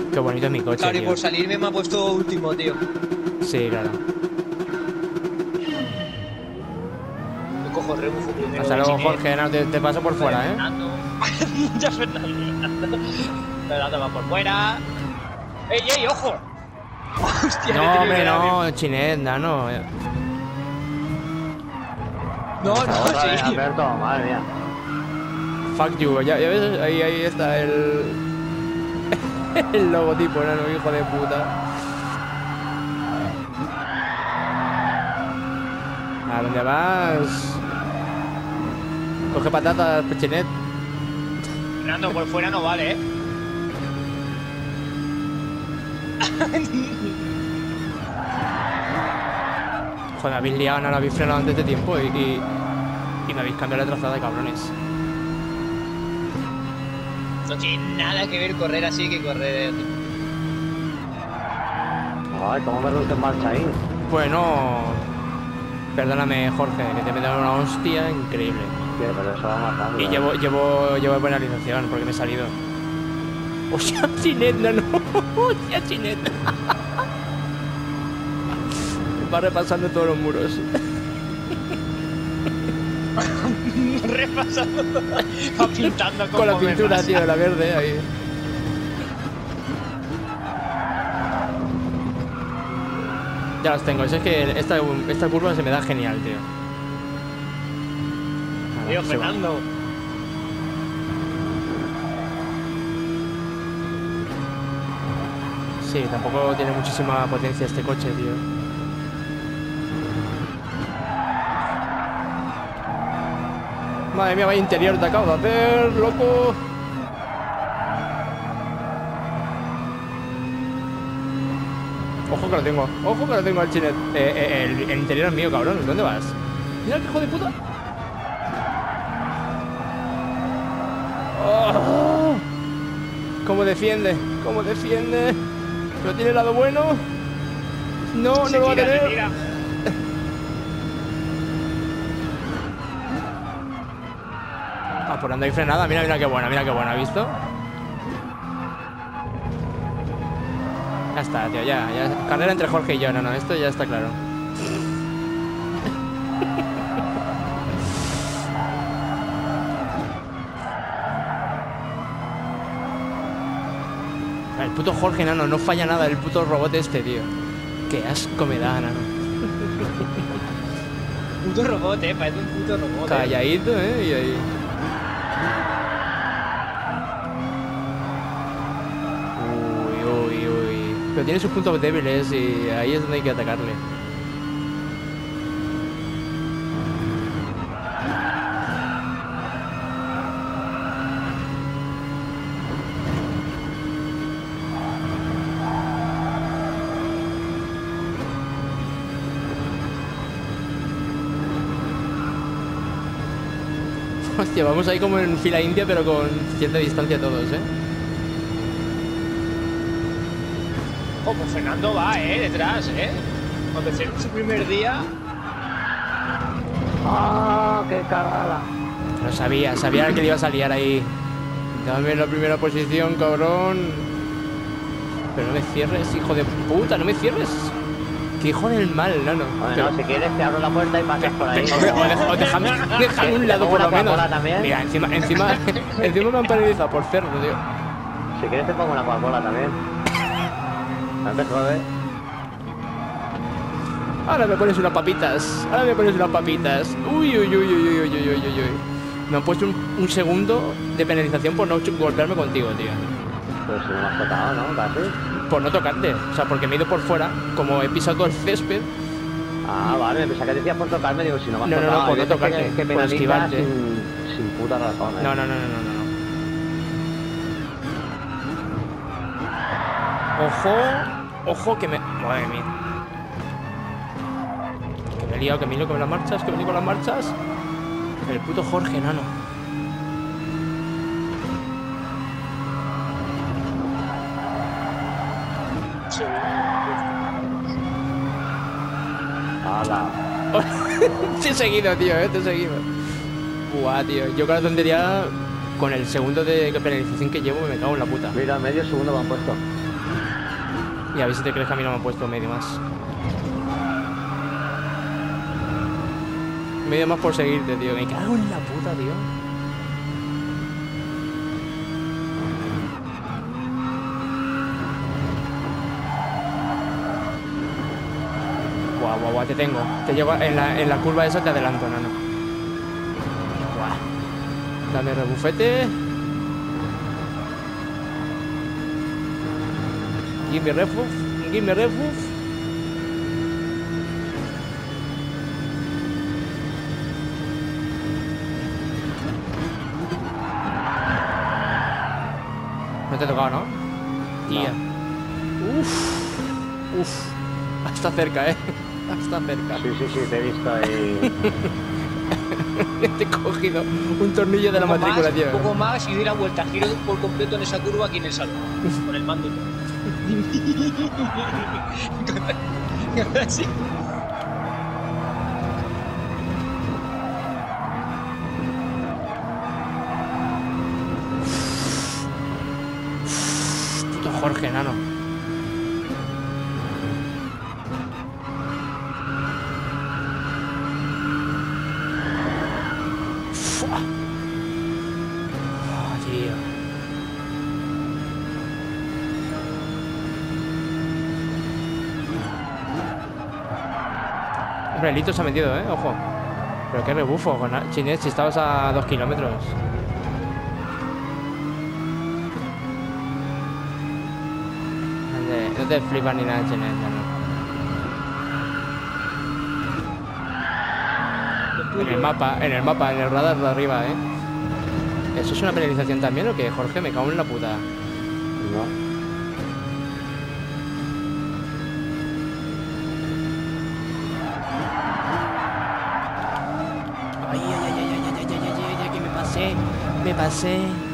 Qué bonito es mi coche, Claro, y tío. por salirme me ha puesto último, tío. Sí, claro. Yo cojo rebufo primero. Hasta luego, Chinet. Jorge. No, te paso por fuera, ¿eh? Fernando. Ya Fernando. Fernando va por fuera. ¡Ey, ey, ojo! Hostia, le he No, tenido hombre, que dar bien. no. Chinet, nano. No, no, Otra vez, sí. Alberto, madre mía. Fuck you. Ya ves, ahí está el... el logotipo, nano, hijo de puta. ¿A dónde vas? Coge patatas, Pechinet. Fernando, por fuera no vale, Joder, me habéis liado, no lo habéis frenado antes de tiempo y me habéis cambiado la trazada, cabrones. No tiene nada que ver correr así que correr. Ay, cómo me reduce en marcha ahí. Bueno, perdóname, Jorge, que te he metido una hostia increíble. Sí, pero eso va más rápido. Y llevo penalización porque me he salido. ¡Hostia, Chinet, no! ¡Hostia, Chinet! Va repasando todos los muros. Repasando. Va pintando Con la como me pintura, pasa. tío, la verde ahí. Ya los tengo, es que esta curva se me da genial, tío. Tío, Se va. Fernando. Sí, tampoco tiene muchísima potencia este coche, tío. Madre mía, vaya interior te acabo de hacer, loco. Ojo que lo tengo al Chinet. El interior es mío, cabrón. ¿Dónde vas? Mira qué hijo de puta. Oh, ¿cómo defiende? ¿Cómo defiende? ¿Pero tiene el lado bueno? No, no lo va a tener. Tira. Ah, por ando ahí frenada. Mira, mira qué buena, ¿has visto? Ya está, tío, ya. Carrera entre Jorge y yo, no, esto ya está claro. El puto Jorge, nano, no falla nada el puto robot este, tío. Qué asco me da, nano. Puto robot, parece un puto robot. Calladito, y ahí. Uy. Pero tiene sus puntos débiles y ahí es donde hay que atacarle. Hostia, vamos ahí como en fila india, pero con cierta distancia todos, Como Fernando va, detrás, Cuando sea su primer día. ¡Ah, qué cagada! Lo sabía que le ibas a liar ahí. Dame la primera posición, cabrón. Pero no me cierres, hijo de puta, no me cierres. Que hijo del mal, nano. Bueno, si quieres te abro la puerta y pasas por ahí. Hombre, o déjame un lado por lo menos. También. Mira, encima me han penalizado por cerdo, tío. Si quieres te pongo una Coca-Cola también. Antes joder. Ahora me pones unas papitas. Uy. Me han puesto un segundo de penalización por no golpearme contigo, tío. Pero si no me has tocado, ¿no? Casi. Por no tocarte. O sea, porque me he ido por fuera. Como he pisado todo el césped. Ah, vale, pensaba que decías por tocarme, digo, si no me has No, tocado. por hay no veces tocarte, que por penaliza esquivarte. sin puta razón, No. Ojo que me... Madre mía. Que me he liado, que me lío con las marchas, El puto Jorge, nano. Sí. ¡Hala! Te he seguido, tío, te he seguido. Buah, tío. Yo con la tontería, con el segundo de penalización que llevo, me cago en la puta. Mira, medio segundo me han puesto. Y a ver si te crees que a mí no me han puesto medio más. Medio más por seguirte, tío. Me cago en la puta, tío. Guau, guau, guau, te tengo. Te llego en la curva esa, te adelanto, nano. Guau. Dame rebufete. Give me refuf. Give me refuf. No te he tocado, ¿no? Tía. No. Uf. Está cerca, Está cerca. Sí, sí, sí, te he visto ahí. Te he cogido un tornillo de la matrícula, tío. Un poco más y doy la vuelta. Giro por completo en esa curva aquí en el salón. Con el mando y todo. Así. Puto Jorge, nano. Tío. Hombre, el hito se ha metido, ojo. Pero qué rebufo, Chinés, si estabas a 2 kilómetros. No te flipas ni nada, Chinés, no. En el mapa, en el radar de arriba, ¿Eso es una penalización también o qué, Jorge? Me cago en la puta. No. Ay, que me pasé.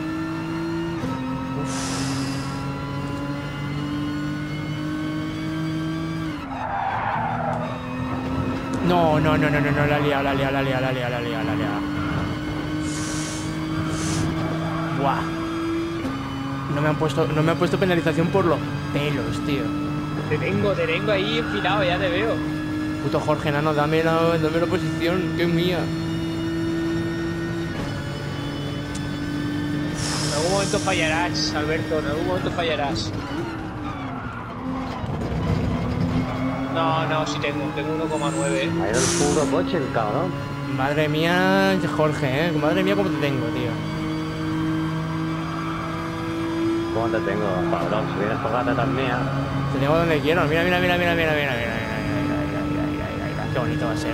Uf. No, la he liado. Buah. No me han puesto penalización por los pelos, tío. Te tengo ahí enfilado, ya te veo. Puto Jorge, nano, dame la posición, que es mía. En algún momento fallarás, Alberto, en algún momento fallarás. No, sí tengo 1,9. Ha ido el puro coche, el cabrón. Madre mía, Jorge, Madre mía, cómo te tengo, tío. ¿Cómo te tengo, cabrón? Si vienes por la tetas mía. Te tengo donde quiero. Mira. Qué bonito va a ser.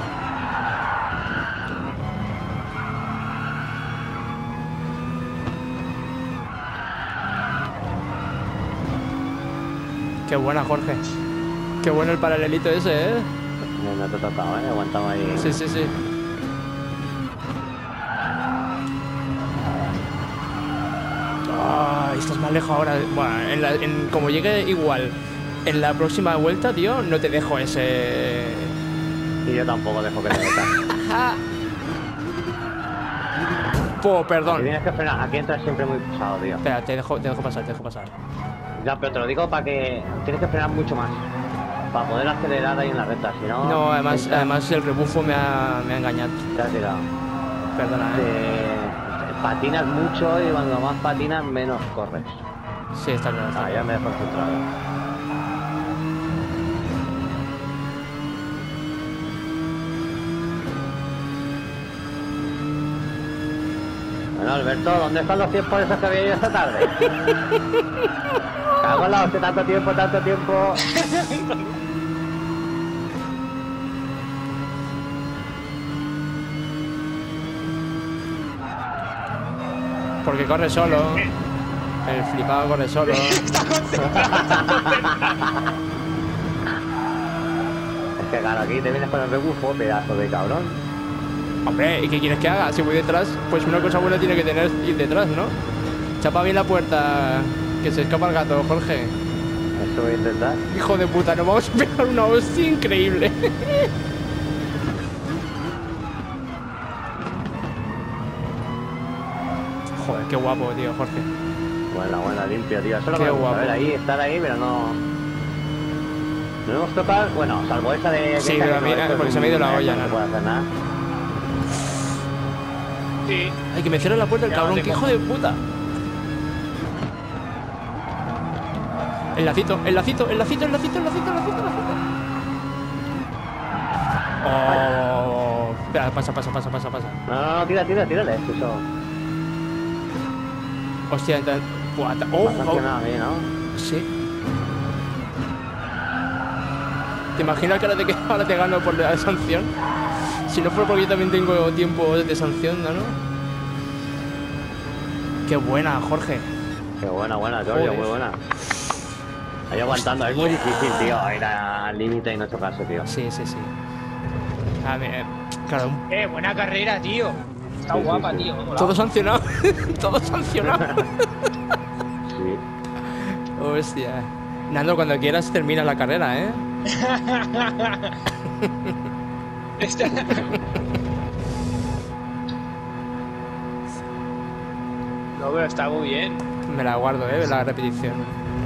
Qué buena, Jorge. Qué bueno el paralelito ese, No te he tocado, aguantamos ahí. Sí. Estás más lejos ahora. Bueno, como llegue igual en la próxima vuelta, tío, no te dejo ese. Y yo tampoco dejo que te metas. Perdón. Aquí tienes que frenar, aquí entras siempre muy pesado, tío. Espera, te dejo pasar. Ya, pero te lo digo para que tienes que frenar mucho más. Para poder acelerar ahí en la recta, si no. No, además el rebufo me ha engañado. Te has tirado. Perdona, Patinas mucho y cuando más patinas, menos corres. Sí, está claro. Ya me dejo frustrado. Bueno, Alberto, ¿dónde están los tiempos esos que había ido esta tarde? Cago en la hostia, tanto tiempo. Porque corre solo. El flipado corre solo. Está concentrado. Es que claro, aquí te vienes con el rebufo, pedazo de cabrón. Hombre, ¿y qué quieres que haga? Si voy detrás, pues una cosa buena tiene que tener ir detrás, ¿no? Chapa bien la puerta, que se escapa el gato, Jorge. Eso voy a intentar. Hijo de puta, nos vamos a pegar una hostia increíble. Joder, qué guapo, tío, Jorge. Buena, limpio, tío. Eso es lo Qué que me gusta, guapo. ver ahí, estar ahí, pero no No hemos tocado, bueno, salvo esa de... Sí, esta pero que a mí- esto es porque se me ha ido la olla, no se ¿no? puede hacer nada. Sí. Ay, que me cierre la puerta el Ya, cabrón, te que hijo cojo. de puta. El lacito, el lacito, el lacito, el lacito, el lacito, el lacito, el lacito. Oh, espera, pasa. No, tírale, eso. Hostia, entonces. Me ha sancionado a mí, ¿no? Sí. ¿Te imaginas que ahora te gano por la sanción? Si no fuera porque yo también tengo tiempo de sanción, ¿no? Qué buena, Jorge. Qué buena, Giorgio, Joder. muy buena. Ahí aguantando, es muy difícil, tío, ir al límite y no chocarse, tío. Sí. A ver, claro, Buena carrera, tío. Está Sí, guapa, sí. tío. Mola. todo sancionado. Todo sancionado. Sí. Hostia. Nando, cuando quieras termina la carrera, ¿eh? Está- No, pero está muy bien. Me la guardo, ¿eh? La repetición.